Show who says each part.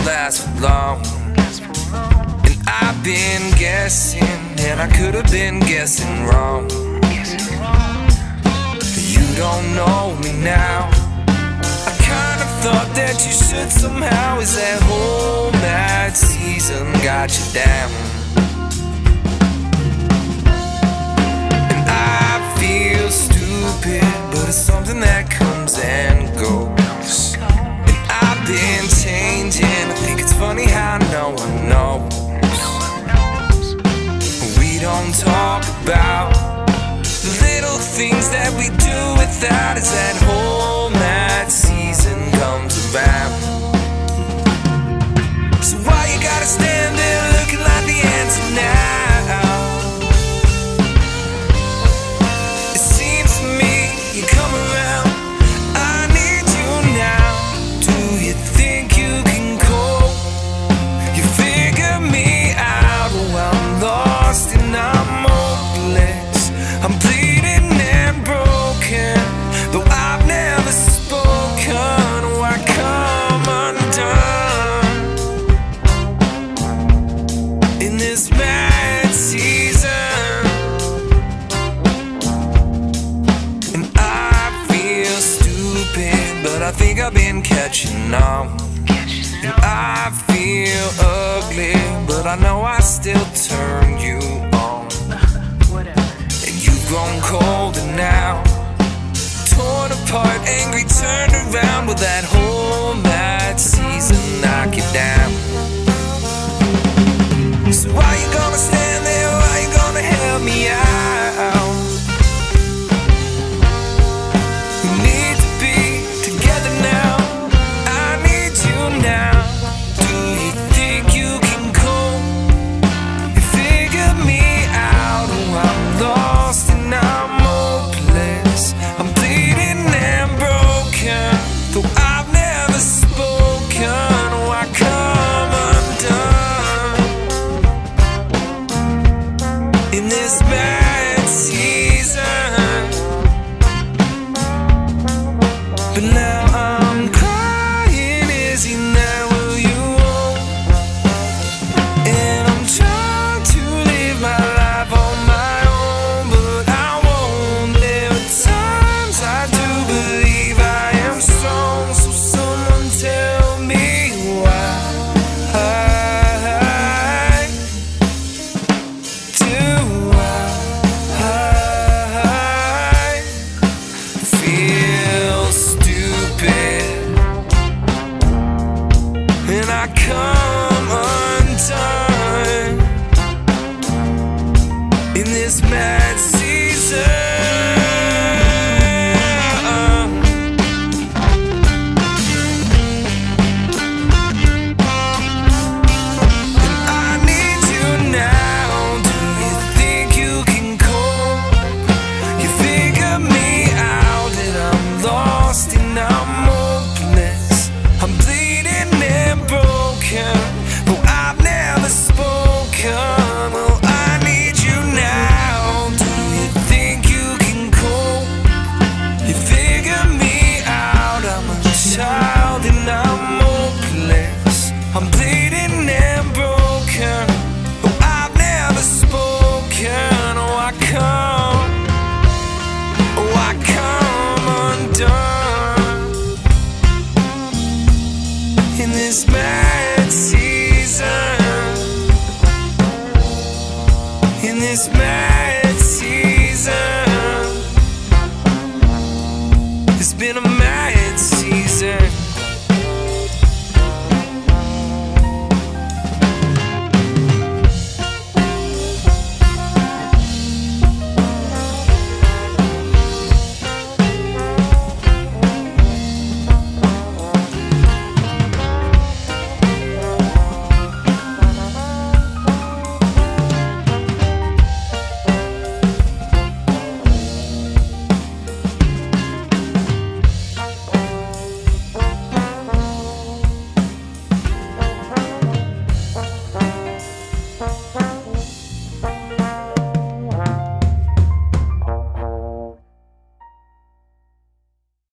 Speaker 1: last for long. And I've been guessing, and I could have been guessing wrong. You don't know me now. I kind of thought that you should somehow. Is that whole mad season got you down? And I feel stupid, but it's something that comes and goes. And I've been changing. I think it's funny how no one knows. We don't talk about the little things that we do without. As that whole mad season comes around. So why you gotta stand there looking like the answer now? It seems to me you come around. I need you now. Do you think you can cope? You figure me out. Oh, I'm lost and I'm hopeless. I'm bleeding and broken, though I've never spoken. Oh, I come undone in this mad season. And I feel stupid, but I think I've been catching on. And I feel ugly, but I know I still turn you on. And you've grown colder now, torn apart, angry, turned around. With that whole mad season knock you down. So why you gonna stand there? Why you gonna help me out? We need to be together now. I need you now. Do you think you can cope? You figure me out. Oh, I'm lost and I'm hopeless. I'm bleeding and broken, though I've never spoken. Oh, I come undone in this mad season. But now I'm crying, is he now? Will you won't? And I'm trying to live my life on my own, but I won't. There are times I do believe I am strong. So someone tell me why I feel stupid, and I come undone in this mad season. And I need you now. Do you think you can cope? You figure me out, and I'm lost and I'm hopeless. I'm bleeding and broken, though I've never spoken. Well, I need you now. Do you think you can cope? You figure me out. I'm a child and I'm hopeless. I'm bleeding and broken, though I've never spoken. Oh, I come undone in this mad season. In this mad season, it's been a